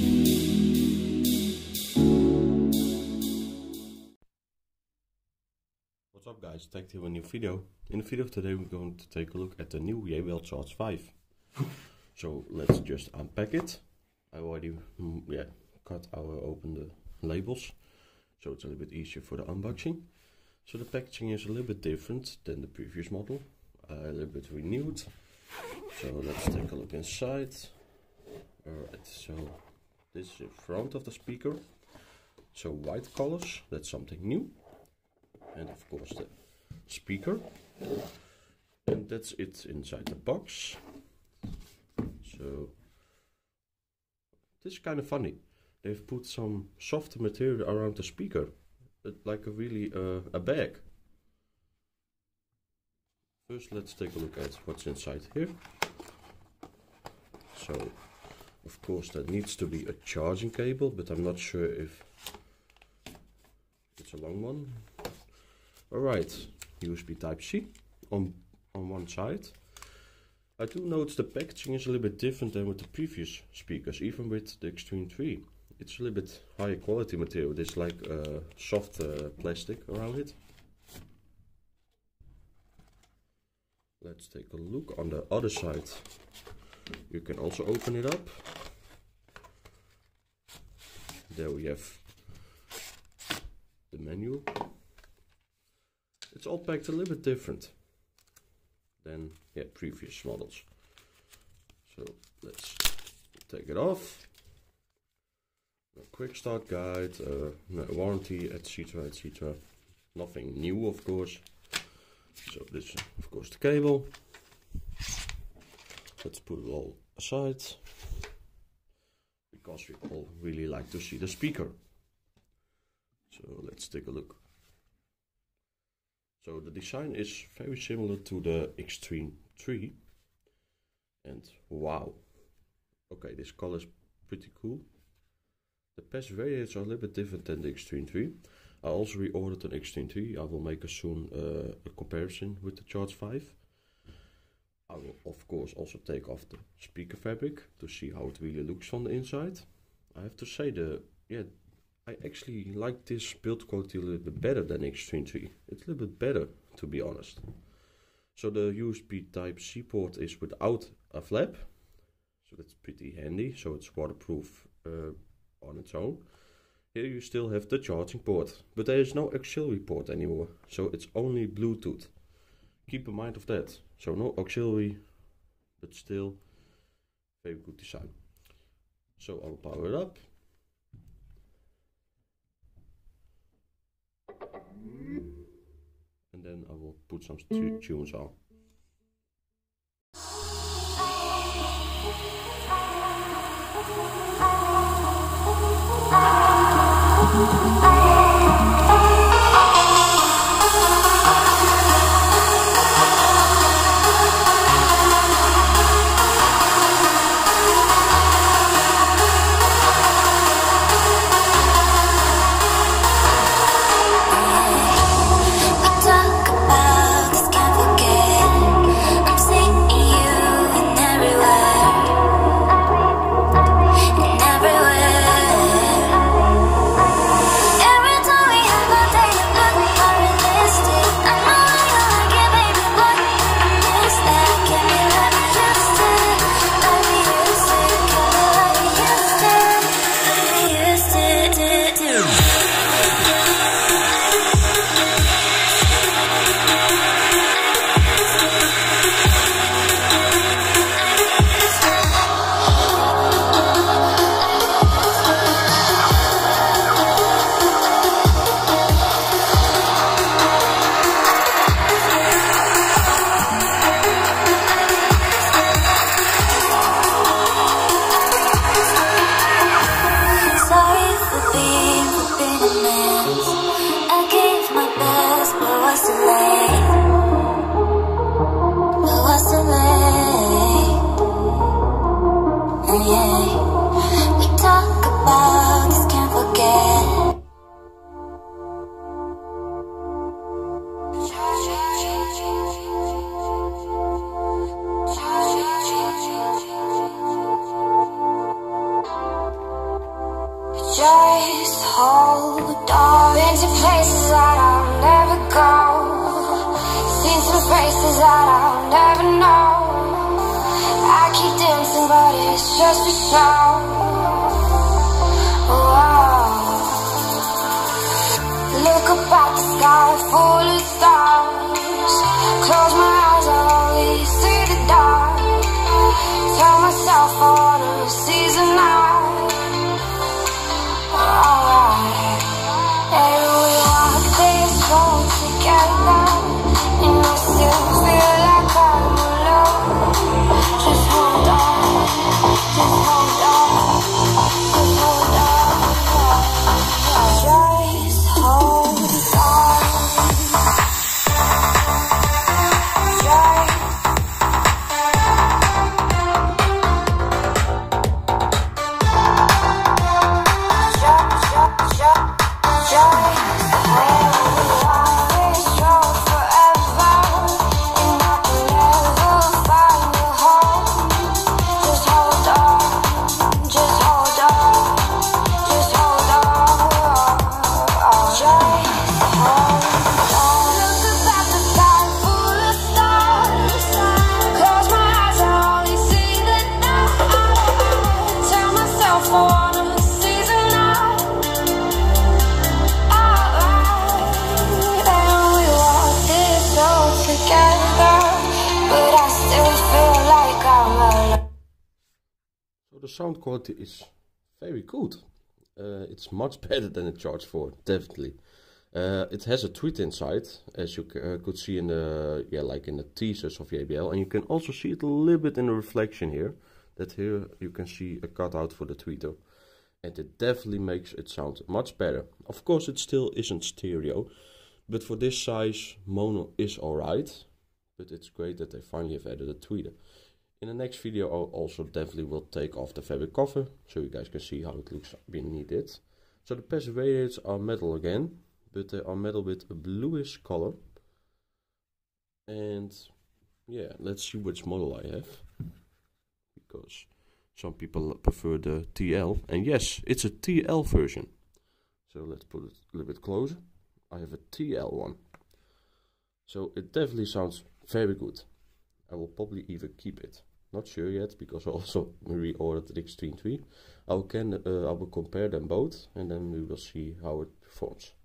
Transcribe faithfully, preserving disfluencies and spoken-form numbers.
What's up guys, Tech here with a new video. In the video today we're going to take a look at the new Jaybell Charge five. So let's just unpack it. I already mm, yeah, cut our open the labels, so it's a little bit easier for the unboxing. So the packaging is a little bit different than the previous model, uh, a little bit renewed. So let's take a look inside. Alright, so this is the front of the speaker. So white colors, that's something new. And of course the speaker. And that's it inside the box. So this is kind of funny. They've put some soft material around the speaker, like a really uh, a bag. First let's take a look at what's inside here. So of course that needs to be a charging cable, but I'm not sure if it's a long one. Alright, U S B Type C on, on one side. I do notice the packaging is a little bit different than with the previous speakers, even with the Xtreme three. It's a little bit higher quality material. There's like uh, soft uh, plastic around it. Let's take a look on the other side. You can also open it up. There we have the menu. It's all packed a little bit different than yeah, previous models. So let's take it off. A quick start guide, uh, warranty, et cetera, et cetera. Nothing new, of course. So this is of course the cable. Let's put it all aside, because we all really like to see the speaker. So let's take a look. So the design is very similar to the Xtreme three. And wow. Okay, this color is pretty cool. The patch variants are a little bit different than the Xtreme three. I also reordered an Xtreme three. I will make a soon uh, a comparison with the Charge five. I will of course also take off the speaker fabric to see how it really looks from the inside. I have to say the yeah I actually like this build quality a little bit better than Xtreme three. It's a little bit better, to be honest. So the U S B Type C port is without a flap, so that's pretty handy. So it's waterproof uh, on its own. Here you still have the charging port, but there is no auxiliary port anymore, so it's only Bluetooth. Keep in mind of that. So no auxiliary, but still very good design. So I'll power it up. And then I will put some tunes on. places that I'll never go, seen some faces that I'll never know. I keep dancing but it's just for show. Whoa. Look up at the sky full of stars, close my eyes, I only see the dark. Tell myself I wanna seize the night. Alright, and we walk this road together, and I still feel like I'm alone. Just hold on, just hold on, just hold on, just hold on. The sound quality is very good. Uh, it's much better than the Charge four, definitely. Uh, it has a tweet inside, as you uh, could see in the yeah, like in the teasers of J B L, and you can also see it a little bit in the reflection here. That here you can see a cutout for the tweeter, and it definitely makes it sound much better. Of course, it still isn't stereo, but for this size, mono is alright. But it's great that they finally have added a tweeter. In the next video, I also definitely will take off the fabric cover, so you guys can see how it looks beneath it. So the passive radiators are metal again, but they are metal with a bluish color. And yeah, let's see which model I have, because some people prefer the T L, and yes, it's a T L version. So let's put it a little bit closer. I have a T L one. So it definitely sounds very good. I will probably even keep it. Not sure yet, because I also reordered the Xtreme three. I will, can, uh, I will compare them both, and then we will see how it performs.